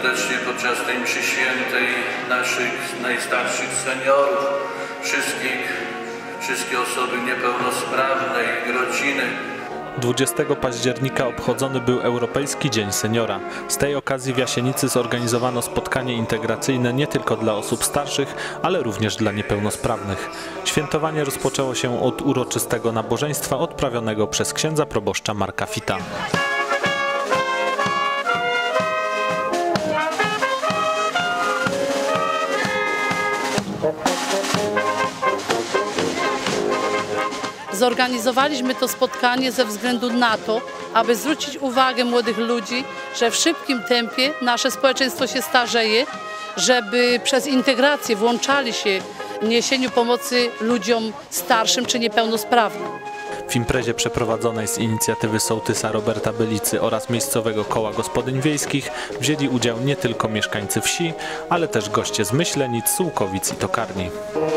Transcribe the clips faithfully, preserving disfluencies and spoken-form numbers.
serdecznie podczas tej mszy świętej naszych najstarszych seniorów, wszystkich, wszystkie osoby niepełnosprawne, ich rodziny. dwudziestego października obchodzony był Europejski Dzień Seniora. Z tej okazji w Jasienicy zorganizowano spotkanie integracyjne nie tylko dla osób starszych, ale również dla niepełnosprawnych. Świętowanie rozpoczęło się od uroczystego nabożeństwa odprawionego przez księdza proboszcza Marka Fita. Zorganizowaliśmy to spotkanie ze względu na to, aby zwrócić uwagę młodych ludzi, że w szybkim tempie nasze społeczeństwo się starzeje, żeby przez integrację włączali się w niesieniu pomocy ludziom starszym czy niepełnosprawnym. W imprezie przeprowadzonej z inicjatywy sołtysa Roberta Belicy oraz miejscowego koła gospodyń wiejskich wzięli udział nie tylko mieszkańcy wsi, ale też goście z Myślenic, Sułkowic i Tokarni.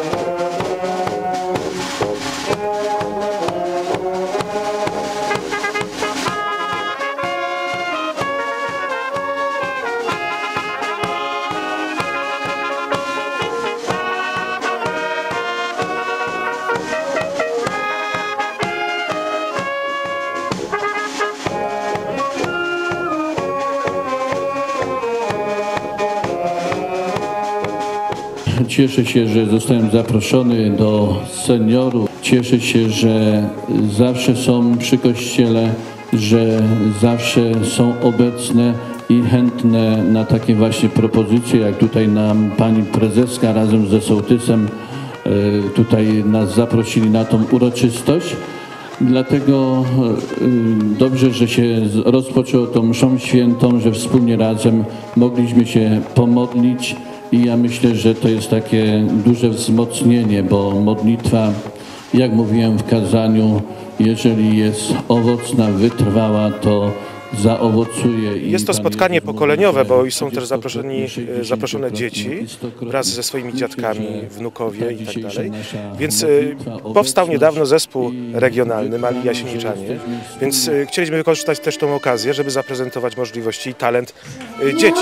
Cieszę się, że zostałem zaproszony do seniorów. Cieszę się, że zawsze są przy kościele, że zawsze są obecne i chętne na takie właśnie propozycje, jak tutaj nam pani prezeska razem ze sołtysem tutaj nas zaprosili na tą uroczystość. Dlatego dobrze, że się rozpoczęło tą mszą świętą, że wspólnie razem mogliśmy się pomodlić. I ja myślę, że to jest takie duże wzmocnienie, bo modlitwa, jak mówiłem w kazaniu, jeżeli jest owocna, wytrwała, to zaowocuje. Jest to spotkanie pokoleniowe, bo i są też zaproszeni, zaproszone dzieci wraz ze swoimi dziadkami, wnukowie i tak dalej. Więc powstał niedawno zespół regionalny Mali Jasieniczanie, więc chcieliśmy wykorzystać też tą okazję, żeby zaprezentować możliwości i talent dzieci.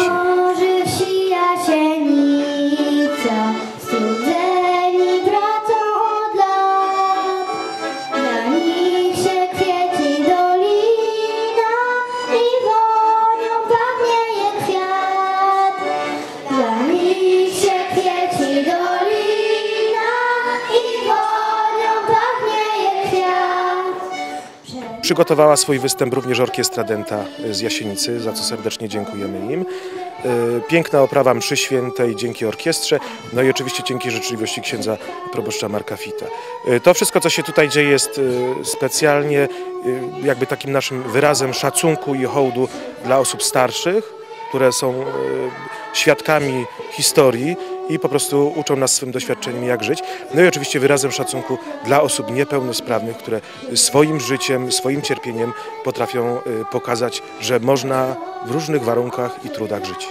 Jasienica, studzeni pracą od lat, dla nich się kwieci dolina i wonią pachnieje kwiat. Dla nich się kwieci dolina i wonią pachnieje kwiat. Przygotowała swój występ również Orkiestra Dęta z Jasienicy, za co serdecznie dziękujemy im. Piękna oprawa mszy świętej dzięki orkiestrze, no i oczywiście dzięki życzliwości księdza proboszcza Marka Fita. To wszystko, co się tutaj dzieje, jest specjalnie jakby takim naszym wyrazem szacunku i hołdu dla osób starszych, które są świadkami historii i po prostu uczą nas swym doświadczeniem, jak żyć. No i oczywiście wyrazem szacunku dla osób niepełnosprawnych, które swoim życiem, swoim cierpieniem potrafią pokazać, że można w różnych warunkach i trudach żyć.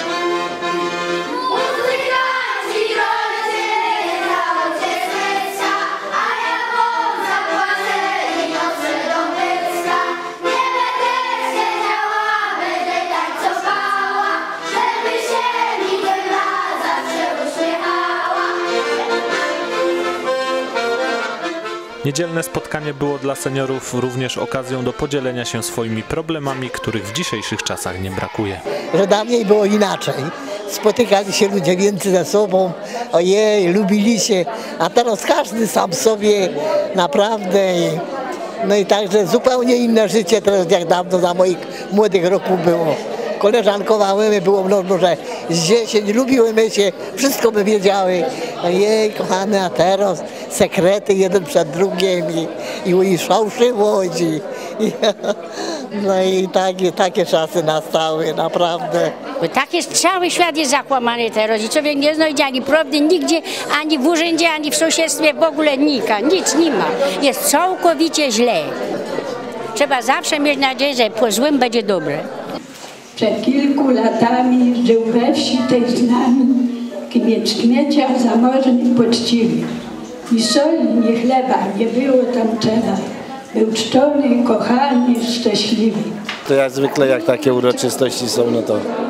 Niedzielne spotkanie było dla seniorów również okazją do podzielenia się swoimi problemami, których w dzisiejszych czasach nie brakuje. Że dawniej było inaczej. Spotykali się ludzie między ze sobą, ojej, lubili się, a teraz każdy sam sobie naprawdę. No i także zupełnie inne życie teraz jak dawno za moich młodych roków było. Koleżankowałymy, było mnogo, że z dziesięć lubiłymy się, wszystko by wiedziały. Jej, kochane, a teraz sekrety jeden przed drugim i, i, i fałszywość. I, i, no i takie, takie czasy nastały, naprawdę. Bo tak jest, cały świat jest zakłamany teraz i człowiek nie znajdzie ani prawdy nigdzie, ani w urzędzie, ani w sąsiedztwie, w ogóle nika, nic nie ma. Jest całkowicie źle. Trzeba zawsze mieć nadzieję, że po złym będzie dobre. Przed kilku latami żył we wsi tej z nami kmieciarz zamożny, poczciwy. Ni soli, ni chleba, nie było tam czego. Był czczony, kochany, szczęśliwy. To jak zwykle, jak takie uroczystości są, no to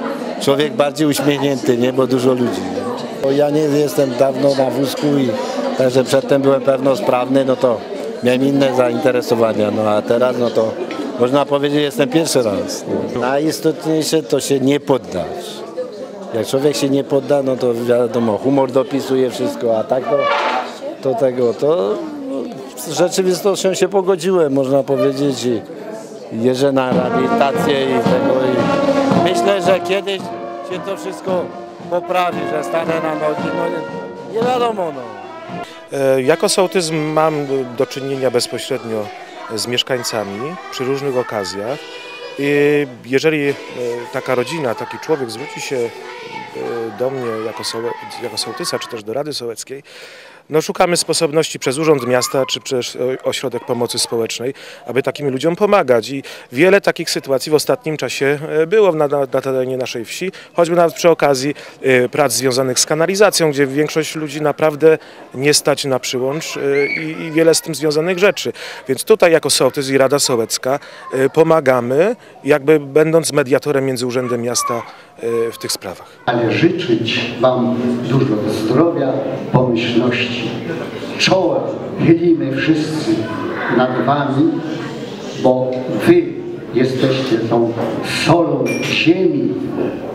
człowiek bardziej uśmiechnięty, nie? Bo dużo ludzi. Bo ja nie jestem dawno na wózku i także przedtem byłem pełnosprawny, no to miałem inne zainteresowania, no a teraz no to można powiedzieć, jestem pierwszy raz. No. Najistotniejsze to się nie poddać. Jak człowiek się nie podda, no to wiadomo, humor dopisuje wszystko, a tak to, to tego, to z rzeczywistością się pogodziłem, można powiedzieć, i jeżdżę na rehabilitację i tego. I myślę, że kiedyś się to wszystko poprawi, że stanę na nogi, no nie, nie wiadomo. No. Jako sołtys mam do czynienia bezpośrednio z mieszkańcami przy różnych okazjach. I jeżeli taka rodzina, taki człowiek zwróci się do mnie jako, sołe, jako sołtysa, czy też do Rady Sołeckiej, no szukamy sposobności przez Urząd Miasta, czy przez Ośrodek Pomocy Społecznej, aby takim ludziom pomagać. I wiele takich sytuacji w ostatnim czasie było na, na, na terenie naszej wsi, choćby nawet przy okazji y, prac związanych z kanalizacją, gdzie większość ludzi naprawdę nie stać na przyłącz y, i wiele z tym związanych rzeczy. Więc tutaj jako sołtys i Rada Sołecka y, pomagamy, jakby będąc mediatorem między Urzędem Miasta y, w tych sprawach. Ale życzyć Wam dużo zdrowia, pomyślności. Czoła chylimy wszyscy nad Wami, bo Wy jesteście tą solą ziemi,